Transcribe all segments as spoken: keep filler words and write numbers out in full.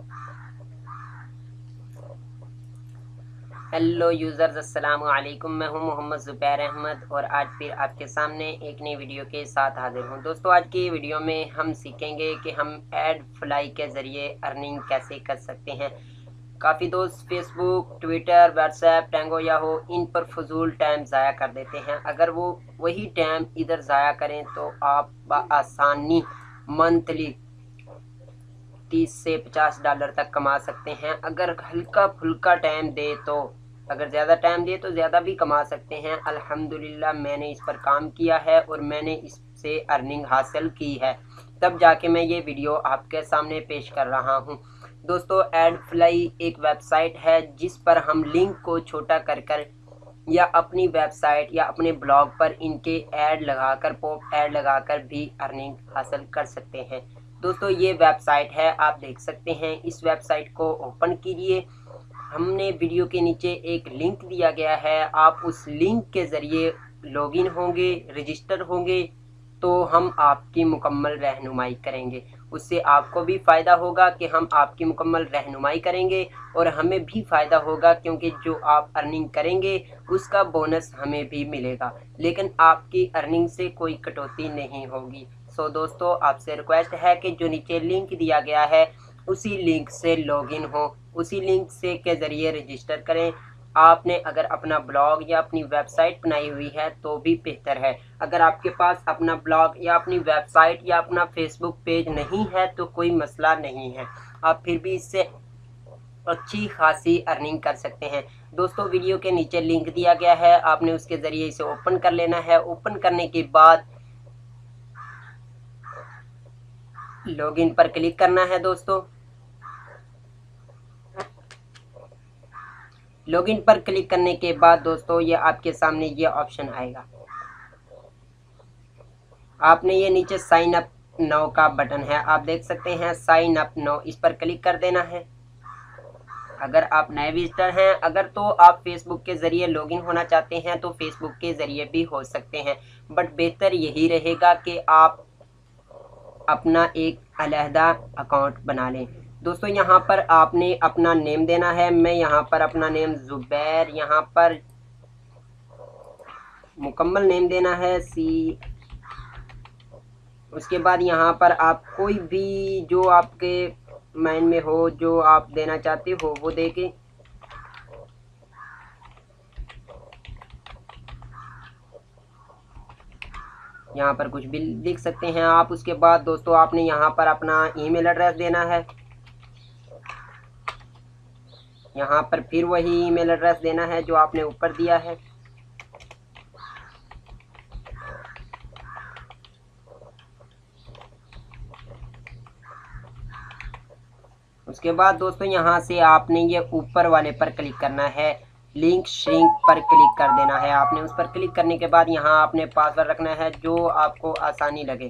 Hello users, अस्सलाम वालेकुम। मैं हूं मोहम्मद ज़ुबैर अहमद और आज फिर आपके सामने एक नई वीडियो के साथ हाजिर हूं। दोस्तों, आज की वीडियो में हम सीखेंगे कि हम एड फ्लाई के ज़रिए अर्निंग कैसे कर सकते हैं। काफ़ी दोस्त Facebook, Twitter, WhatsApp, Tango Yahoo इन पर फजूल टाइम ज़ाया कर देते हैं। अगर वो वही टाइम इधर ज़ाया करें तो आप बआसानी मंथली तीस से पचास डॉलर तक कमा सकते हैं। अगर हल्का फुल्का टाइम दे तो अगर ज़्यादा टाइम दे तो ज़्यादा भी कमा सकते हैं। अल्हम्दुलिल्लाह मैंने इस पर काम किया है और मैंने इससे अर्निंग हासिल की है, तब जाके मैं ये वीडियो आपके सामने पेश कर रहा हूँ। दोस्तों, एड फ्लाई एक वेबसाइट है जिस पर हम लिंक को छोटा कर कर या अपनी वेबसाइट या अपने ब्लॉग पर इनके ऐड लगाकर पॉप ऐड लगाकर भी अर्निंग हासिल कर सकते हैं। दोस्तों, ये वेबसाइट है, आप देख सकते हैं। इस वेबसाइट को ओपन कीजिए। हमने वीडियो के नीचे एक लिंक दिया गया है, आप उस लिंक के ज़रिए लॉगिन होंगे, रजिस्टर होंगे तो हम आपकी मुकम्मल रहनुमाई करेंगे। उससे आपको भी फ़ायदा होगा कि हम आपकी मुकम्मल रहनुमाई करेंगे और हमें भी फ़ायदा होगा, क्योंकि जो आप अर्निंग करेंगे उसका बोनस हमें भी मिलेगा, लेकिन आपकी अर्निंग से कोई कटौती नहीं होगी। सो दोस्तों, आपसे रिक्वेस्ट है कि जो नीचे लिंक दिया गया है उसी लिंक से लॉगिन हो, उसी लिंक से के ज़रिए रजिस्टर करें। आपने अगर अपना ब्लॉग या अपनी वेबसाइट बनाई हुई है तो भी बेहतर है। अगर आपके पास अपना ब्लॉग या अपनी वेबसाइट या अपना फेसबुक पेज नहीं है तो कोई मसला नहीं है, आप फिर भी इससे अच्छी खासी अर्निंग कर सकते हैं। दोस्तों, वीडियो के नीचे लिंक दिया गया है, आपने उसके ज़रिए इसे ओपन कर लेना है। ओपन करने के बाद लॉगिन पर क्लिक करना है। दोस्तों, लॉगिन पर क्लिक करने के बाद दोस्तों ये आपके सामने ये ऑप्शन आएगा। आपने ये नीचे साइन अप नाउ का बटन है, आप देख सकते हैं साइन अप नाउ, इस पर क्लिक कर देना है। अगर आप नए विजिटर हैं, अगर तो आप फेसबुक के ज़रिए लॉगिन होना चाहते हैं तो फेसबुक के ज़रिए भी हो सकते हैं, बट बेहतर यही रहेगा कि आप अपना एक अलहदा अकाउंट बना लें। दोस्तों, यहाँ पर आपने अपना नेम देना है। मैं यहाँ पर अपना नेम ज़ुबैर, यहाँ पर मुकम्मल नेम देना है सी। उसके बाद यहाँ पर आप कोई भी जो आपके माइंड में हो, जो आप देना चाहते हो वो दे के यहाँ पर कुछ भी लिख सकते हैं आप। उसके बाद दोस्तों आपने यहाँ पर अपना ईमेल एड्रेस देना है। यहाँ पर फिर वही ईमेल एड्रेस देना है जो आपने ऊपर दिया है। उसके बाद दोस्तों यहाँ से आपने ये ऊपर वाले पर क्लिक करना है, लिंक श्रिंक पर क्लिक कर देना है। आपने उस पर क्लिक करने के बाद यहाँ आपने पासवर्ड रखना है जो आपको आसानी लगे।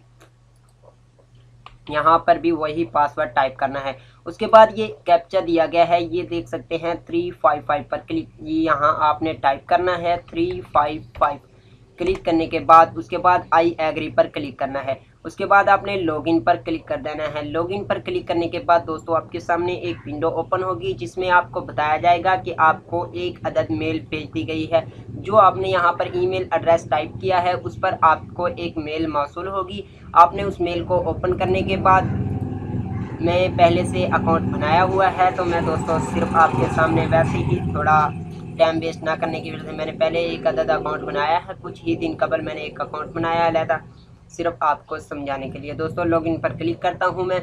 यहाँ पर भी वही पासवर्ड टाइप करना है। उसके बाद ये कैप्चा दिया गया है, ये देख सकते हैं थ्री फाइव फाइव पर क्लिक, ये यहाँ आपने टाइप करना है थ्री फाइव फाइव। क्लिक करने के बाद उसके बाद आई एग्री पर क्लिक करना है। उसके बाद आपने लॉगिन पर क्लिक कर देना है। लॉगिन पर क्लिक करने के बाद दोस्तों आपके सामने एक विंडो ओपन होगी जिसमें आपको बताया जाएगा कि आपको एक अदद मेल भेज दी गई है। जो आपने यहाँ पर ईमेल एड्रेस टाइप किया है उस पर आपको एक मेल मौसूल होगी। आपने उस मेल को ओपन करने के बाद, मैं पहले से अकाउंट बनाया हुआ है तो मैं दोस्तों सिर्फ आपके सामने वैसे ही थोड़ा टाइम वेस्ट ना करने की वजह से मैंने पहले एक अदद अकाउंट बनाया है। कुछ ही दिन कबल मैंने एक अकाउंट बनाया है अलहदा, सिर्फ आपको समझाने के लिए। दोस्तों, लॉगिन पर क्लिक करता हूं मैं।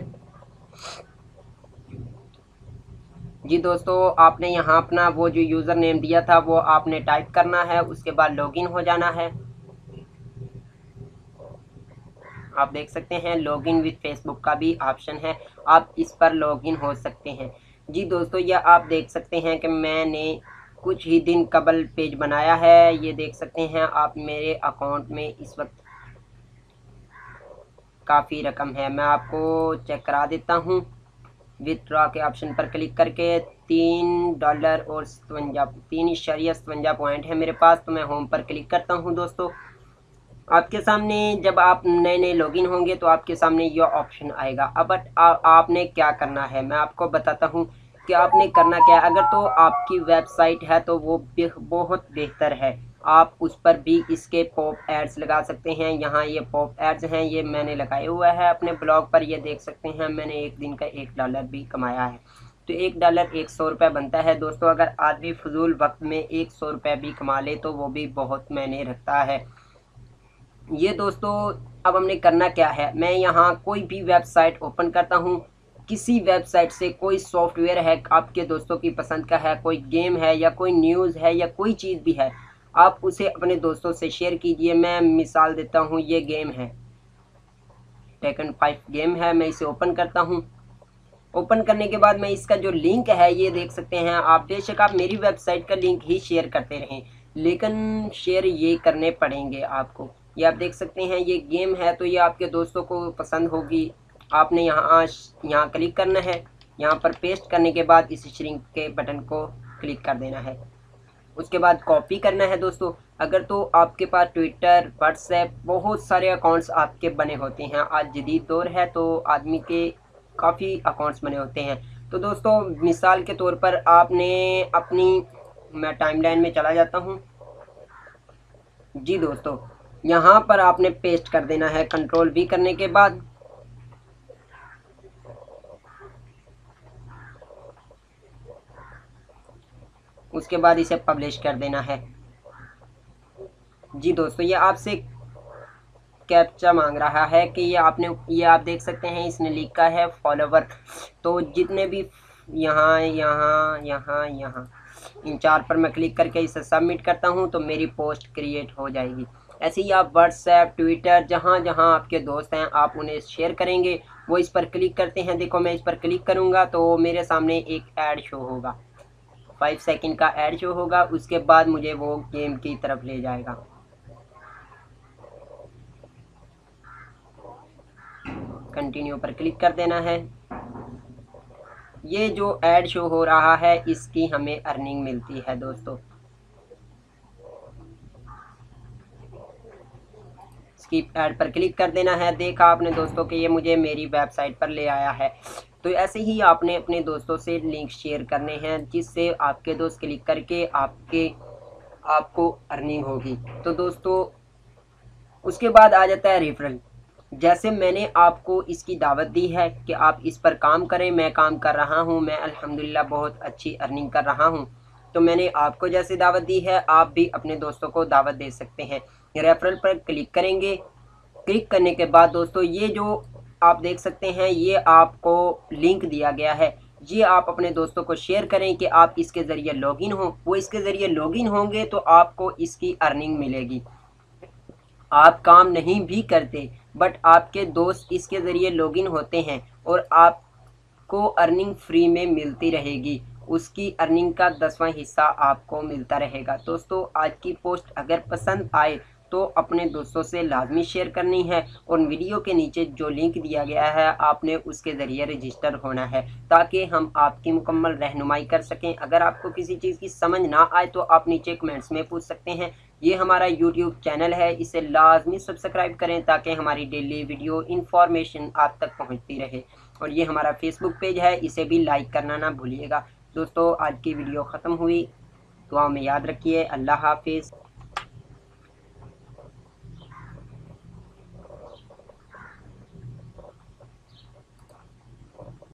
जी दोस्तों, आपने यहाँ अपना वो जो यूज़र नेम दिया था वो आपने टाइप करना है। उसके बाद लॉगिन हो जाना है। आप देख सकते हैं लॉगिन विद फेसबुक का भी ऑप्शन है, आप इस पर लॉगिन हो सकते हैं। जी दोस्तों, यह आप देख सकते हैं कि मैंने कुछ ही दिन कबल पेज बनाया है। ये देख सकते हैं आप मेरे अकाउंट में इस वक्त काफ़ी रकम है। मैं आपको चेक करा देता हूँ। विथड्रॉ के ऑप्शन पर क्लिक करके तीन डॉलर और सतवंजा तीन इशारिया सतवंजा पॉइंट है मेरे पास, तो मैं होम पर क्लिक करता हूँ। दोस्तों, आपके सामने जब आप नए नए लॉगिन होंगे तो आपके सामने यह ऑप्शन आएगा। अब बट आ, आपने क्या करना है मैं आपको बताता हूँ कि आपने करना क्या है। अगर तो आपकी वेबसाइट है तो वो बहुत बेहतर है, आप उस पर भी इसके पॉप एड्स लगा सकते हैं। यहाँ ये पॉप एड्स हैं, ये मैंने लगाए हुआ है अपने ब्लॉग पर, ये देख सकते हैं। मैंने एक दिन का एक डॉलर भी कमाया है। तो एक डॉलर एक सौ रुपये बनता है दोस्तों। अगर आदमी फजूल वक्त में एक सौ रुपये भी कमा ले तो वो भी बहुत मायने रखता है। ये दोस्तों अब हमने करना क्या है, मैं यहाँ कोई भी वेबसाइट ओपन करता हूँ। किसी वेबसाइट से कोई सॉफ्टवेयर है आपके दोस्तों की पसंद का है, कोई गेम है या कोई न्यूज़ है या कोई चीज़ भी है, आप उसे अपने दोस्तों से शेयर कीजिए। मैं मिसाल देता हूँ, ये गेम है टेकन फाइव गेम है, मैं इसे ओपन करता हूँ। ओपन करने के बाद मैं इसका जो लिंक है ये देख सकते हैं आप। बेशक आप मेरी वेबसाइट का लिंक ही शेयर करते रहें, लेकिन शेयर ये करने पड़ेंगे आपको। ये आप देख सकते हैं ये गेम है, तो ये आपके दोस्तों को पसंद होगी। आपने यहाँ यहाँ क्लिक करना है, यहाँ पर पेस्ट करने के बाद इस श्रिंक के बटन को क्लिक कर देना है। उसके बाद कॉपी करना है दोस्तों। अगर तो आपके पास ट्विटर, व्हाट्सएप, बहुत सारे अकाउंट्स आपके बने होते हैं, आज जदीद दौर है तो आदमी के काफ़ी अकाउंट्स बने होते हैं। तो दोस्तों मिसाल के तौर पर आपने अपनी, मैं टाइमलाइन में चला जाता हूं जी दोस्तों, यहाँ पर आपने पेस्ट कर देना है कंट्रोल वी करने के बाद। उसके बाद इसे पब्लिश कर देना है जी दोस्तों। ये आपसे कैप्चा मांग रहा है कि ये आपने, ये आप देख सकते हैं इसने लिखा है फॉलोवर। तो जितने भी यहाँ यहाँ यहाँ यहाँ इन चार पर मैं क्लिक करके इसे सबमिट करता हूँ तो मेरी पोस्ट क्रिएट हो जाएगी। ऐसे ही आप व्हाट्सएप, ट्विटर, जहाँ जहाँ आपके दोस्त हैं आप उन्हें शेयर करेंगे, वो इस पर क्लिक करते हैं। देखो मैं इस पर क्लिक करूँगा तो मेरे सामने एक ऐड शो होगा, फाइव सेकंड का ऐड शो होगा। उसके बाद मुझे वो गेम की तरफ ले जाएगा। कंटिन्यू पर क्लिक कर देना है। ये जो ऐड शो हो रहा है इसकी हमें अर्निंग मिलती है दोस्तों। स्किप ऐड पर क्लिक कर देना है। देखा आपने दोस्तों कि ये मुझे मेरी वेबसाइट पर ले आया है। तो ऐसे ही आपने अपने दोस्तों से लिंक शेयर करने हैं जिससे आपके दोस्त क्लिक करके आपके आपको अर्निंग होगी। तो दोस्तों उसके बाद आ जाता है रेफरल। जैसे मैंने आपको इसकी दावत दी है कि आप इस पर काम करें, मैं काम कर रहा हूं, मैं अल्हम्दुलिल्लाह बहुत अच्छी अर्निंग कर रहा हूं। तो मैंने आपको जैसे दावत दी है आप भी अपने दोस्तों को दावत दे सकते हैं। रेफरल पर क्लिक करेंगे। क्लिक करने के बाद दोस्तों ये जो आप देख सकते हैं ये आपको लिंक दिया गया है, ये आप अपने दोस्तों को शेयर करें कि आप इसके ज़रिए लॉगिन हो। वो इसके ज़रिए लॉगिन होंगे तो आपको इसकी अर्निंग मिलेगी। आप काम नहीं भी करते बट आपके दोस्त इसके ज़रिए लॉगिन होते हैं और आपको अर्निंग फ्री में मिलती रहेगी। उसकी अर्निंग का दसवां हिस्सा आपको मिलता रहेगा। दोस्तों आज की पोस्ट अगर पसंद आए तो अपने दोस्तों से लाजमी शेयर करनी है और वीडियो के नीचे जो लिंक दिया गया है आपने उसके ज़रिए रजिस्टर होना है ताकि हम आपकी मुकम्मल रहनुमाई कर सकें। अगर आपको किसी चीज़ की समझ ना आए तो आप नीचे कमेंट्स में पूछ सकते हैं। ये हमारा यूट्यूब चैनल है, इसे लाजमी सब्सक्राइब करें ताकि हमारी डेली वीडियो इन्फॉर्मेशन आप तक पहुंचती रहे। और ये हमारा फेसबुक पेज है, इसे भी लाइक करना ना भूलिएगा। दोस्तों आज की वीडियो ख़त्म हुई, दुआ में याद रखिए। अल्लाह हाफिज़।